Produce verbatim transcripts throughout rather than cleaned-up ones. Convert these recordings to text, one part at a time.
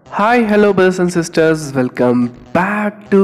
Hi, hello brothers and sisters, welcome back to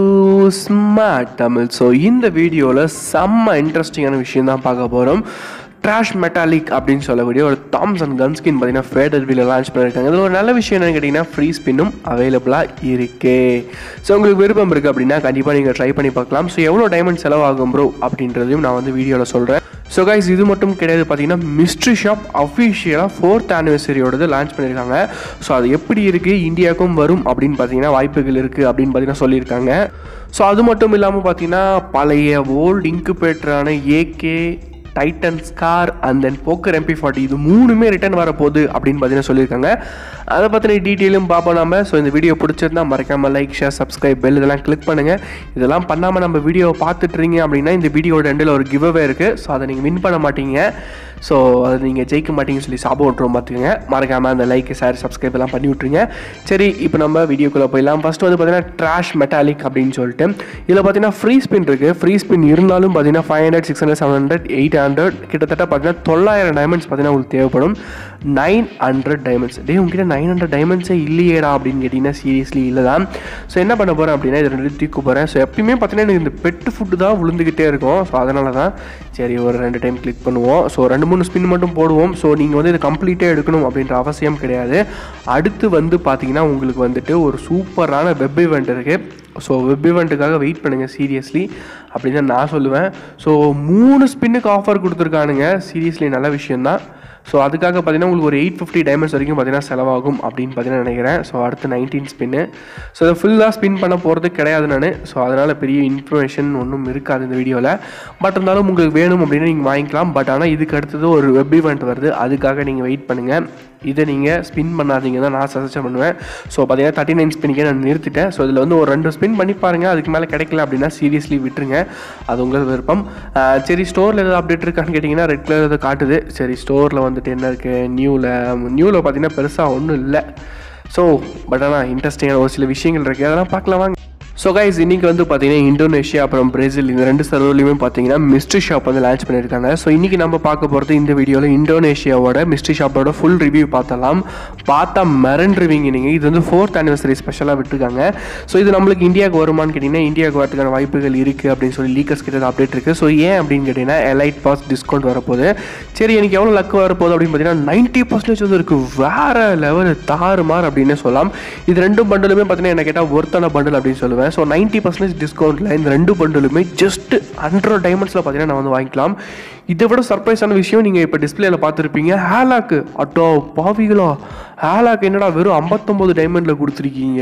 Smart Tamil. So இந்த வீடியோவில் செம்ம இன்ட்ரெஸ்டிங்கான விஷயம் தான் பார்க்க போகிறோம். ட்ராஷ் மெட்டாலிக் அப்படின்னு சொல்லக்கூடிய ஒரு தாம்சன் கன் ஸ்கின் பார்த்தீங்கன்னா ஃபேடட் வீல லான்ச் பண்ணியிருக்காங்க. இதில் ஒரு நல்ல விஷயம் என்னன்னு கேட்டிங்கன்னா ஃப்ரீ ஸ்பின்னும் அவைலபிளாக இருக்குது. ஸோ உங்களுக்கு விருப்பம் இருக்குது அப்படின்னா கண்டிப்பாக நீங்கள் ட்ரை பண்ணி பார்க்கலாம். ஸோ எவ்வளோ டைமண்ட் செலவாகும் ப்ரோ அப்படின்றதையும் நான் வந்து வீடியோவில் சொல்கிறேன். ஸோ கைஸ் இது மட்டும் கிடையாது, பார்த்தீங்கன்னா மிஸ்ட்ரி ஷாப் அஃபிஷியலாக ஃபோர்த் ஆனிவர்சரியோடது லான்ச் பண்ணியிருக்காங்க. ஸோ அது எப்படி இருக்குது, இந்தியாவுக்கும் வரும் அப்படின்னு பார்த்தீங்கன்னா வாய்ப்புகள் இருக்குது அப்படின்னு பார்த்தீங்கன்னா சொல்லியிருக்காங்க. ஸோ அது மட்டும் இல்லாமல் பார்த்தீங்கன்னா பழைய ஓல்டு இன்குபேட்டரான AK titan scar and then poker MP forty இது மூணுமே ரிட்டர்ன் வரப்போகுது அப்படின்னு பார்த்தீங்கன்னா சொல்லியிருக்காங்க. அதை பற்றின டீட்டெயிலும் பார்ப்போம் நம்ம. ஸோ இந்த வீடியோ பிடிச்சிருந்தா மறக்காமல் லைக், ஷேர், சப்ஸ்கிரைப், பெல் இதெல்லாம் கிளிக் பண்ணுங்கள். இதெல்லாம் பண்ணாமல் நம்ம வீடியோவை பார்த்துட்றீங்க அப்படின்னா இந்த வீடியோட ரெண்டில் ஒரு கிவ் அவே இருக்குது. ஸோ அதை நீங்கள் வின் பண்ண மாட்டீங்க. ஸோ அதை நீங்கள் ஜெயிக்க மாட்டீங்கன்னு சொல்லி சாபம் விட்டுரும் பார்த்துக்கோங்க. மறக்காமல் அந்த லைக், ஷேர், சப்ஸ்கிரைப் எல்லாம் பண்ணி விட்ருங்க. சரி, இப்போ நம்ம வீடியோக்குள்ளே போயிடலாம். ஃபஸ்ட்டு வந்து பார்த்தீங்கன்னா ட்ராஷ் மெட்டாலிக் அப்படின்னு சொல்லிட்டு இதில் பார்த்தீங்கன்னா ஃப்ரீ ஸ்பின் இருக்குது. ஃப்ரீ ஸ்பின் இருந்தாலும் பார்த்தீங்கன்னா five hundred six hundred seven hundred eight hundred கிட்டத்தட்ட பார்த்தீங்கன்னா தொள்ளாயிரம் டைமண்ட்ஸ் பார்த்தீங்கன்னா உங்களுக்கு தேவைப்படும். நைன் ஹண்ட்ரட் டைமண்ட்ஸ் டே உங்ககிட்ட நைன் ஹண்ட்ரட் டைமண்ட்ஸே இல்லையேடா அப்படின்னு கேட்டிங்கன்னா சீரியஸ்லி இல்லை தான். ஸோ என்ன பண்ண போகிறேன் அப்படின்னா இது ரெண்டு தூக்க போகிறேன். ஸோ எப்பயுமே பார்த்தீங்கன்னா எனக்கு இந்த பெட்டு ஃபுட்டு தான் விழுந்துக்கிட்டே இருக்கும். ஸோ அதனால தான் சரி ஒரு ரெண்டு டைம் கிளிக் பண்ணுவோம். ஸோ ரெண்டு மூணு ஸ்பின் மட்டும் போடுவோம். ஸோ நீங்கள் வந்து இது கம்ப்ளீட்டாக எடுக்கணும் அப்படின்ற அவசியம் கிடையாது. அடுத்து வந்து பார்த்தீங்கன்னா உங்களுக்கு வந்துட்டு ஒரு சூப்பரான வெப் ஈவெண்ட் இருக்குது. ஸோ வெப் ஈவெண்ட்டுக்காக வெயிட் பண்ணுங்கள் சீரியஸ்லி அப்படின்னு தான் நான் சொல்லுவேன். ஸோ மூணு ஸ்பின்னுக்கு ஆஃபர் கொடுத்துருக்கானுங்க. சீரியஸ்லி நல்ல விஷயந்தான். ஸோ அதுக்காக பார்த்தீங்கன்னா உங்களுக்கு ஒரு எயிட் ஃபிஃப்டி டைமண்ட்ஸ் வரைக்கும் பார்த்தீங்கன்னா செலவாகும் அப்படின்னு பார்த்தீங்கன்னா நினைக்கிறேன். ஸோ அடுத்து நைன்டீன் ஸ்பின்னு. ஸோ அதை ஃபுல்லாக ஸ்பின் பண்ண போகிறது கிடையாது நான். ஸோ அதனால் பெரிய இன்ஃபர்மேஷன் ஒன்றும் இருக்காது இந்த வீடியோவில். பட் இருந்தாலும் உங்களுக்கு வேணும் அப்படின்னு நீங்கள் வாங்கிக்கலாம். பட் ஆனால் இதுக்கு அடுத்தது ஒரு வெப் ஈவெண்ட் வருது, அதுக்காக நீங்கள் வெயிட் பண்ணுங்கள். இதை நீங்கள் ஸ்பின் பண்ணாதீங்க தான் நான் சஜஷன் பண்ணுவேன். ஸோ பார்த்தீங்கன்னா தேர்ட்டி நைன் ஸ்பின்னுக்கே நான் நிறுத்திட்டேன். ஸோ இதில் வந்து ஒரு ரெண்டு ஸ்பின் பண்ணி பாருங்கள். அதுக்கு மேலே கிடைக்கல அப்படின்னா சீரியஸ்லி விட்டுருங்க, அது உங்கள் விருப்பம். சரி, ஸ்டோரில் எதாவது அப்டேட் இருக்கான்னு கேட்டிங்கன்னா ரெட் கலர் எதாவது காட்டுது. சரி, ஸ்டோரில் வந்துட்டு என்ன இருக்குது நியூவில் நியூவில் பார்த்தீங்கன்னா பெருசாக ஒன்றும் இல்லை. ஸோ பட் ஆனால் இன்ட்ரெஸ்டிங்கான ஒரு சில விஷயங்கள் இருக்குது, அதெல்லாம் பார்க்கலாம் வாங்க. ஸோ கைஸ் இன்றைக்கி வந்து பார்த்தீங்கன்னா இந்தோனேஷியா அப்புறம் பிரேசில் இந்த ரெண்டு சர்வர்லையுமே பார்த்தீங்கன்னா மிஸ்ட்ரி ஷாப் வந்து லான்ச் பண்ணியிருக்காங்க. ஸோ இன்றைக்கி நம்ம பார்க்க போகிறது இந்த வீடியோவில் இந்தோனேஷியாவோட மிஸ்ட்ரி ஷாப்போட ஃபுல் ரிவ்யூ பார்த்தலாம். பார்த்தா மறந்துருவீங்க நீங்கள். இது வந்து ஃபோர்த் ஆனிவர்சரி ஸ்பெஷலாக விட்டுருக்காங்க. ஸோ இது நம்மளுக்கு இந்தியாவுக்கு வருமானு கேட்டிங்கன்னா இந்தியாவுக்கு வரதுக்கான வாய்ப்புகள் இருக்குது அப்படின்னு சொல்லி லீக்கர்ஸ் கிட்ட அப்டேட் இருக்குது. ஸோ ஏன் அப்படின்னு கேட்டிங்கன்னா எலைட் பாஸ் டிஸ்கவுண்ட் வரப்போகுது. சரி, எனக்கு எவ்வளோ லக் வரப்போகுது அப்படின்னு பார்த்தீங்கன்னா நைன்ட்டி பர்சன்டேஜ் வந்து இருக்குது. வேறு லெவல் தாறுமாறு அப்படின்னு சொல்லலாம். இது ரெண்டும் பண்டலுமே பார்த்தீங்கன்னா என்ன கேட்டால் ஒருத்தான பண்டல் அப்படின்னு சொல்லுவேன். ஸோ நைன்ட்டி பர்சன்டேஜ் டிஸ்கவுண்ட்டில் இந்த ரெண்டு பண்டலுமே ஜஸ்ட் ஹண்ட்ரட் டைமண்ட்ஸில் பார்த்தீங்கன்னா நான் வந்து வாங்கிக்கலாம். இதை விட சர்ப்ரைஸான விஷயம் நீங்கள் இப்போ டிஸ்பிளேல பார்த்துருப்பீங்க, ஹேலாக்கு. அட்டோ பாவிகளா, ஹேலாக்கு என்னடா வெறும் ஐம்பத்தொம்போது டைமண்டில் கொடுத்துருக்கீங்க,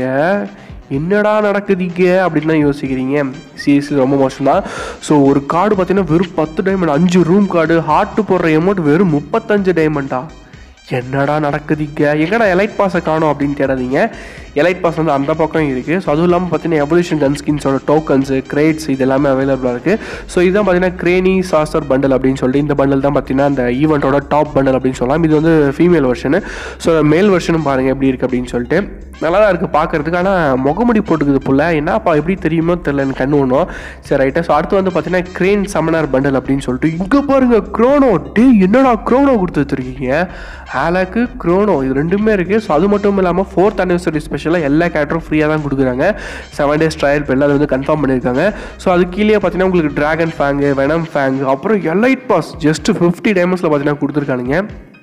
என்னடா நடக்குதுங்க அப்படின்னு தான் யோசிக்கிறீங்க. சீரியஸ்லி ரொம்ப மோசம் தான். ஸோ ஒரு கார்டு பார்த்தீங்கன்னா வெறும் பத்து டைமண்ட், அஞ்சு ரூம் கார்டு, ஹார்ட்டு போடுற அமௌண்ட் வெறும் முப்பத்தஞ்சு டைமண்டா, என்னடா நடக்குதுங்க. எங்கடா எலைட் பாஸை காணும் அப்படின்னு தேடாதீங்க. எலைட் பாஸ் வந்து அந்த பக்கம் இருக்குது. ஸோ அதுவும் இல்லாமல் பார்த்தீங்கன்னா எவல்யூஷன் கன் ஸ்கின்ஸோட டோக்கன்ஸு, கிரேட்ஸ் இது எல்லாமே அவைலபிளாக இருக்குது. ஸோ இதுதான் பார்த்தீங்கன்னா கிரேனி சாசர் பண்டல் அப்படின்னு சொல்லிட்டு இந்த பண்டல் தான் பார்த்தீங்கன்னா அந்த ஈவெண்ட்டோட டாப் பண்டல் அப்படின்னு சொல்லலாம். இது வந்து ஃபீமேல் வெர்ஷனு. ஸோ மேல் வெர்ஷனும் பாருங்கள் எப்படி இருக்குது அப்படின்னு சொல்லிட்டு நல்லா தான் இருக்குது பார்க்குறதுக்கு. ஆனால் முகமுடி போட்டுக்குது புள்ள, என்னப்பா எப்படி தெரியுமோ தெரியல எனக்கு கண்ணு ஒன்றும். சரி ரைட்டா. ஸோ அடுத்து வந்து பார்த்தீங்கன்னா கிரேன் சமனார் பண்டல் அப்படின்னு சொல்லிட்டு இங்கே பாருங்கள் க்ரோனோ. டே என்னடா க்ரோனோ கொடுத்து வச்சுருக்கீங்க. ஹேலாக்கு க்ரோனோ இது ரெண்டுமே இருக்குது. ஸோ அது மட்டும் இல்லாமல் ஃபோர்த் ஆனிவர்சரி ஸ்பெஷலாக எல்லா கேரக்டரும் ஃப்ரீயாக தான் கொடுக்குறாங்க. செவன் டேஸ் ட்ரையல் பெல் அது வந்து கன்ஃபார்ம் பண்ணியிருக்காங்க. ஸோ அது கீழே பார்த்தீங்கன்னா உங்களுக்கு ட்ராகன் ஃபேங்கு, வெனம் ஃபேங்கு, அப்புறம் எலைட் பாஸ் ஜஸ்ட் ஃபிஃப்டி டைமண்ட்ஸில் பார்த்தீங்கன்னா கொடுத்துருக்கானுங்க.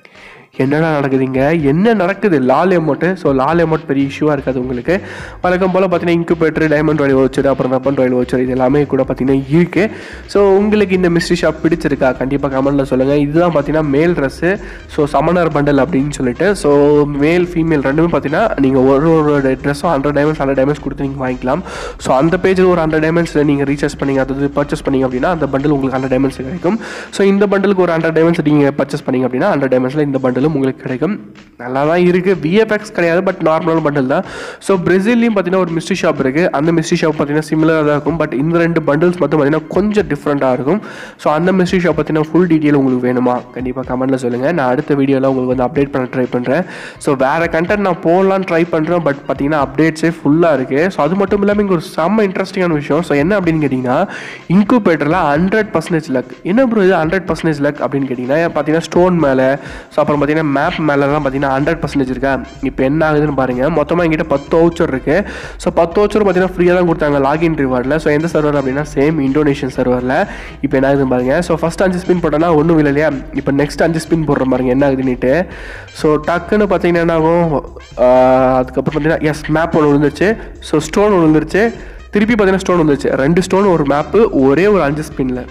என்னடா நடக்குதுங்க, என்ன நடக்குது. லால் அமௌண்ட்டு. ஸோ லால் அமௌண்ட் பெரிய இஷ்யூவாக இருக்காது உங்களுக்கு. வழக்கம் போல் பார்த்தீங்கன்னா இன்குபேட்டர், டைமண்ட் ராயல் வச்சர், அப்புறம் வெப்பன் ராயல் வச்சர் இது எல்லாமே கூட பார்த்தீங்கன்னா இருக்குது. ஸோ உங்களுக்கு இந்த மிஸ்ட்ரி ஷாப் பிடிச்சிருக்கா கண்டிப்பாக கமெண்ட்டில் சொல்லுங்கள். இதுதான் பார்த்தீங்கன்னா மேல் ட்ரெஸ்ஸு. ஸோ சமனார் பண்டல் அப்படின்னு சொல்லிட்டு ஸோ மேல் ஃபீமேல் ரெண்டுமே பார்த்தீங்கன்னா நீங்கள் ஒரு ஒரு ட்ரெஸ்ஸும் ஹண்ட்ரட் டைமண்ட்ஸ் ஹண்ட்ரட் டைமண்ட்ஸ் கொடுத்து நீங்கள் வாங்கிக்கலாம். ஸோ அந்த பேஜில் ஒரு ஹண்ட்ரட் டைமண்ட்ஸில் நீங்கள் ரீசார்ஜ் பண்ணிங்க, அதாவது பர்ச்சேஸ் பண்ணிங்க அப்படின்னா அந்த பண்டில் உங்களுக்கு ஹண்ட்ரட் டைமண்ட்ஸ் கிடைக்கும். ஸோ இந்த பண்டலுக்கு ஒரு ஹண்ட்ரட் டைமண்ட்ஸ் நீங்கள் பர்ச்சேஸ் பண்ணிங்க அப்படின்னா ஹண்ட்ரட் டைமண்ட்ஸில் இந்த பண்டலும் உங்களுக்கு கிடைக்கும். நல்லா தான் இருக்குது. விஎஃப்எக்ஸ் கிடையாது, பட் நார்மலான பண்டில் தான். ஸோ பிரேசில்லையும் பார்த்தீங்கன்னா ஒரு மிஸ்ட்ரி ஷாப் இருக்குது. அந்த மிஸ்ட்ரி ஷாப் பார்த்தீங்கன்னா சிமிலராக தான் இருக்கும். பட் இந்த ரெண்டு பண்டில்ஸ் மட்டும் பார்த்தீங்கன்னா கொஞ்சம் டிஃப்ரெண்ட்டாக இருக்கும். ஸோ அந்த மிஸ்ட்ரி ஷாப் பார்த்தீங்கன்னா ஃபுல் டீட்டெயில் உங்களுக்கு வேணுமா கண்டிப்பாக கமெண்ட்டில் சொல்லுங்கள். நான் அடுத்த வீடியோவில் உங்களுக்கு வந்து அப்டேட் பண்ண ட்ரை பண்ணுறேன். ஸோ வேறு கண்டென்ட் நான் போடலான்னு ட்ரை பண்ணுறேன். பட் பார்த்தீங்கன்னா அப்டேட்ஸே ஃபுல்லாக இருக்குது. ஸோ அது மட்டும் இல்லாமல் இங்கே ஒரு செம்ம இன்ட்ரெஸ்டிங்கான விஷயம். ஸோ என்ன அப்படின்னு கேட்டிங்கன்னா இன்குபேட்டரில் ஹண்ட்ரட் பர்சன்டேஜ் லக். என்ன ப்ரோ இது ஹண்ட்ரட் பர்சன்டேஜ் லக் அப்படின்னு கேட்டிங்கன்னா பார்த்தீங்கன்னா ஸ்டோன் மேலே, ஸோ அப்புறம் பார்த்தீங்கன்னா பார்த்தீங்கன்னா மேப் மேலெலாம் பார்த்தீங்கன்னா ஹண்ட்ரட் பர்சன்டேஜ் இருக்கா. இப்போ என்ன ஆகுதுன்னு பாருங்கள். மொத்தமாக எங்கிட்ட பத்து வவுச்சர் இருக்குது. ஸோ பத்து வவுச்சர் பார்த்தீங்கன்னா ஃப்ரீயாக தான் கொடுத்தாங்க லாகின் ரிவார்டில். ஸோ எந்த சர்வர் அப்படின்னா சேம் இந்தோனேஷியன் சர்வரில். இப்போ என்ன ஆகுதுன்னு பாருங்கள். ஸோ ஃபஸ்ட் அஞ்சு ஸ்பின் போட்டோன்னா ஒன்றும் இல்லை இல்லையா. இப்போ நெக்ஸ்ட் அஞ்சு ஸ்பின் போடுற பாருங்க என்ன ஆகுதுன்னுட்டு. ஸோ டக்குன்னு பார்த்தீங்கன்னா என்ன ஆகும், அதுக்கப்புறம் பார்த்தீங்கன்னா எஸ் மேப் ஒன்று விழுந்துருச்சு. ஸோ ஸ்டோன் ஒன்று விழுந்துருச்சு. திருப்பி பார்த்தீங்கன்னா ஸ்டோன் வந்துருச்சு. ரெண்டு ஸ்டோன் ஒரு மேப்பு ஒரே ஒரு அஞ்சு ஸ்பின்னில்.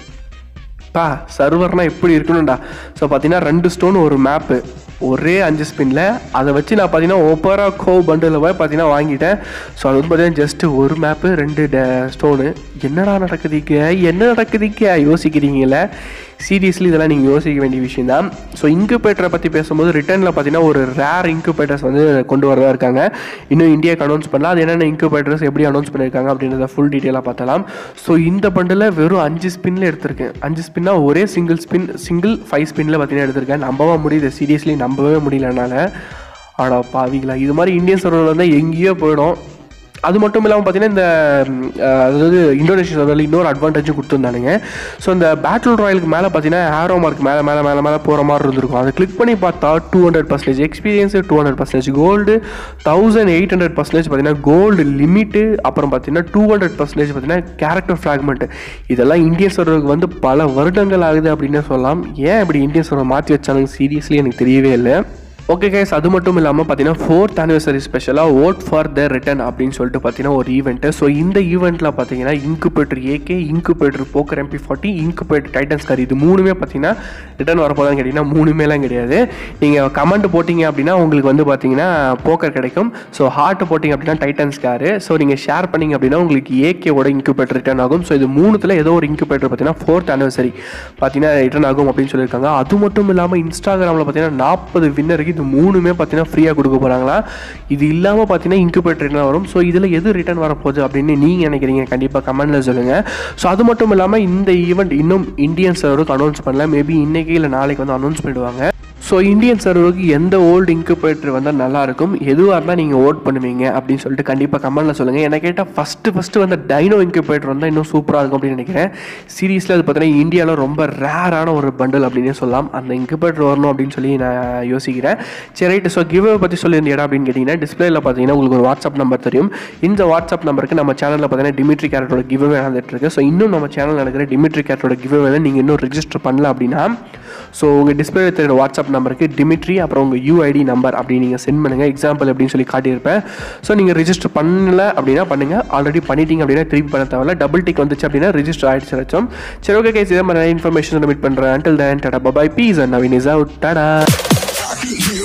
பா சர்வர்னால் எப்படி இருக்கணும்டா. ஸோ பார்த்தீங்கன்னா ரெண்டு ஸ்டோன் ஒரு மேப்பு ஒரே அஞ்சு ஸ்பின்னில். அதை வச்சு நான் பார்த்தீங்கன்னா ஓப்பரா கோ பண்டில் போய் பார்த்தீங்கன்னா வாங்கிட்டேன். ஸோ அது வந்து பார்த்தீங்கன்னா ஜஸ்ட்டு ஒரு மேப்பு ரெண்டு டே ஸ்டோனு. என்னடா நடக்குதுக்க என்ன நடக்குதுக்க யோசிக்கிறீங்களே. சீரியஸ்லி இதெல்லாம் நீங்கள் யோசிக்க வேண்டிய விஷயம் தான். ஸோ இன்குபேட்டரை பற்றி பேசும்போது ரிட்டர்னில் பார்த்தீங்கன்னா ஒரு ரேர் இன்குபேட்டர்ஸ் வந்து கொண்டு வரதா இருக்காங்க. இன்னும் இந்தியாவுக்கு அனௌன்ஸ் பண்ணலாம். அது என்னென்ன இன்குபேட்டர்ஸ் எப்படி அனௌன்ஸ் பண்ணியிருக்காங்க அப்படின்றத ஃபுல் டீட்டெயிலாக பார்த்தலாம். ஸோ இந்த பண்டில் வெறும் அஞ்சு ஸ்பின்னில் எடுத்திருக்கேன். அஞ்சு ஸ்பின்னா ஒரே சிங்கிள் ஸ்பின் சிங்கிள் ஃபைவ் ஸ்பின்னில் பார்த்தீங்கன்னா எடுத்திருக்கேன். நம்பவே முடியுது, சீரியஸ்லி நம்பவே முடியலனால. ஆடா பாவிங்களா, இது மாதிரி இந்தியன் சர்வரில் வந்து எங்கேயோ போயிடும். அது மட்டும் இல்லாமல் பார்த்தீங்கன்னா இந்த அதாவது இந்தோனேஷியா சர்வரில் இன்னொரு அட்வான்டேஜும் கொடுத்துருந்தானுங்க. ஸோ இந்த பேட்டில் ராயலுக்கு மேலே பார்த்தீங்கன்னா ஆரோ மார்க் மேலே மேலே மேலே மேலே போகிற மாதிரி இருந்திருக்கும். அதை கிளிக் பண்ணி பார்த்தா two hundred percentage experience, two hundred percentage gold, thousand eight hundred percentage பார்த்தீங்கன்னா கோல்டு லிமிட்டு, அப்புறம் பார்த்தீங்கன்னா டூ ஹண்ட்ரட் பர்சன்டேஜ் பார்த்தீங்கன்னா கேரக்டர் ஃப்ராக்மெண்ட். இதெல்லாம் இந்தியன் சர்வருக்கு வந்து பல வருடங்கள் ஆகுது அப்படின்னு சொல்லலாம். ஏன் இப்படி இந்தியன் சர்வர் மாற்றி வச்சாலும் சீரியஸ்லி எனக்கு தெரியவே இல்லை. ஓகே கைஸ், அது மட்டும் இல்லாமல் பார்த்தீங்கன்னா ஃபோர்த் ஆனிவர்சரி ஸ்பெஷலாக ஓட் ஃபார் த ரிட்டர்ன் அப்படின்னு சொல்லிட்டு பார்த்தீங்கன்னா ஒரு ஈவெண்ட்டு. ஸோ இந்த ஈவெண்ட்டில் பார்த்தீங்கன்னா incubator AK, incubator poker MP forty, incubator titans car இது மூணுமே பார்த்தீங்கன்னா ரிட்டர்ன் வரப்போதான்னு கேட்டிங்கன்னா மூணுமேலாம் கிடையாது. நீங்கள் கமெண்ட் போட்டிங்க அப்படின்னா உங்களுக்கு வந்து பார்த்தீங்கன்னா போக்கர் கிடைக்கும். ஸோ ஹார்ட் போட்டிங்க அப்படின்னா டைட்டன்ஸ் காரு. ஸோ நீங்கள் ஷேர் பண்ணிங்க அப்படின்னா உங்களுக்கு ஏகேவோட இன்குபேட்டர் ரிட்டர்ன் ஆகும். ஸோ இது மூணுத்தில் ஏதோ ஒரு இன்குபேட்டர் பார்த்தீங்கன்னா ஃபோர்த் ஆனிவர்சரி பார்த்தீங்கன்னா ரிட்டர்ன் ஆகும் அப்படின்னு சொல்லியிருக்காங்க. அது மட்டும் இல்லாமல் இன்ஸ்டாகிராமில் பார்த்தீங்கன்னா நாற்பது வின்னருக்கு இது மூணுமே பார்த்தீங்கன்னா ஃப்ரீயாக கொடுக்க போகிறாங்களா. இது இல்லாமல் பார்த்தீங்கன்னா இன்குபேட்டர் ரிட்டர்ன் வரும். ஸோ இதில் எது ரிட்டர்ன் வரப்போகுது அப்படின்னு நீங்கள் நினைக்கிறீங்க கண்டிப்பாக கமெண்ட்டில் சொல்லுங்கள். ஸோ அது மட்டும் இல்லாமல் இந்த ஈவெண்ட் இன்னும் இந்தியன் சர்வருக்கு அனௌன்ஸ் பண்ணல. மேபி இன்றைக்கி இல்லை நாளைக்கு வந்து அனௌன்ஸ் பண்ணிடுவாங்க. ஸோ இந்தியன் சர்வருக்கு எந்த ஓல்டு இன்குபேட்டர் வந்தால் நல்லாயிருக்கும், எதுவாக இருந்தால் நீங்கள் ஓட் பண்ணுவீங்க அப்படின்னு சொல்லிட்டு கண்டிப்பாக கமெண்ட்டில் சொல்லுங்கள். என்ன கேட்டால் ஃபஸ்ட்டு ஃபஸ்ட்டு வந்து டைனோ இன்குபேட்டர் வந்தால் இன்னும் சூப்பராக இருக்கும் அப்படின்னு நினைக்கிறேன். சீரியஸில் அது பார்த்தீங்கன்னா இந்தியாவில் ரொம்ப ரேரான ஒரு பண்டில் அப்படின்னே சொல்லலாம். அந்த இன்குபேட்டர் வரணும் அப்படின்னு சொல்லி நான் யோசிக்கிறேன். சரி ரைட்டு. ஸோ கிவ்அவே பற்றி சொல்லியிருந்தேன் அப்படின்னு கேட்டிங்கன்னா டிஸ்பிளேயில் பார்த்தீங்கன்னா உங்களுக்கு ஒரு வாட்ஸ்அப் நம்பர் தெரியும். இந்த வாட்ஸ்அப் நம்பருக்கு நம்ம சேனலில் பார்த்தீங்கன்னா டிமிட்ரி கேரட்டோட கிவ்அவே நடந்துட்டு இருக்கு. ஸோ இன்னும் நம்ம சேனல் நடக்கிற டிமிட்ரி கேரட்டோட கிவ்அவே நீங்கள் இன்னும் ரெஜிஸ்டர் பண்ணல அப்படின்னா ஸோ உங்கள் டிஸ்பிளேயில் தெரியுற வாட்ஸ்அப் நம்பருக்கு டிமிட்ரி அப்புறம் உங்கள் யூஐடி நம்பர் அப்படி நீங்கள் சென்ட் பண்ணுங்கள். எக்ஸாம்பிள் அப்படின்னு சொல்லி காட்டியிருப்பேன். ஸோ நீங்கள் ரெஜிஸ்டர் பண்ணல அப்படின்னா பண்ணுங்கள். ஆல்ரெடி பண்ணிட்டீங்க அப்படின்னா திருப்பி பண்ண தேவையில்ல. டபுள் டிக் வந்துச்சு அப்படின்னா ரெஜிஸ்டர் ஆகிடுச்சு வச்சோம். சரி ஓகே கைஸ், இதே மாதிரி இன்ஃபர்மேஷன் மீட் பண்ணுறேன். அண்டில் தென் டாடா bye peace and Naveen is out. Tata.